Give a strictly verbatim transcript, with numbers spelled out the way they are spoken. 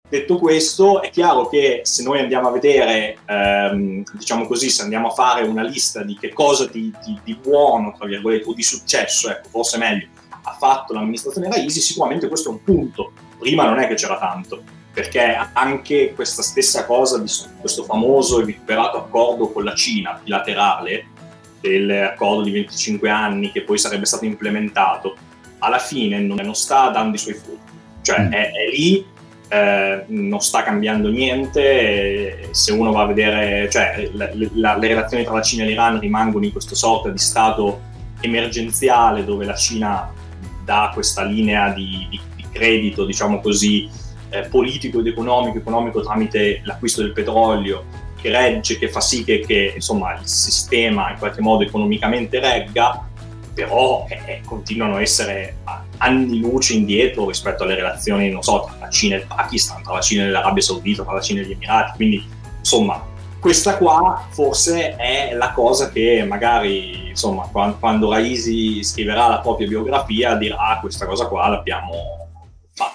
detto questo, è chiaro che se noi andiamo a vedere, ehm, diciamo così, se andiamo a fare una lista di che cosa di, di, di buono, tra virgolette, o di successo, ecco, forse meglio, ha fatto l'amministrazione Raisi, sicuramente questo è un punto. Prima non è che c'era tanto, perché anche questa stessa cosa di questo famoso e vituperato accordo con la Cina, bilaterale, dell'accordo di venticinque anni che poi sarebbe stato implementato, alla fine non, non sta dando i suoi frutti. Cioè mm. è, è lì, eh, non sta cambiando niente. Se uno va a vedere, cioè la, la, le relazioni tra la Cina e l'Iran rimangono in questo sorta di stato emergenziale, dove la Cina dà questa linea di, di, di credito, diciamo così, eh, politico ed economico, economico tramite l'acquisto del petrolio, che regge, che fa sì che, che insomma il sistema in qualche modo economicamente regga, però eh, continuano a essere anni luce indietro rispetto alle relazioni, non so, tra la Cina e il Pakistan, tra la Cina e l'Arabia Saudita, tra la Cina e gli Emirati. Quindi insomma questa qua forse è la cosa che magari, insomma, quando, quando Raisi scriverà la propria biografia dirà: ah, questa cosa qua l'abbiamo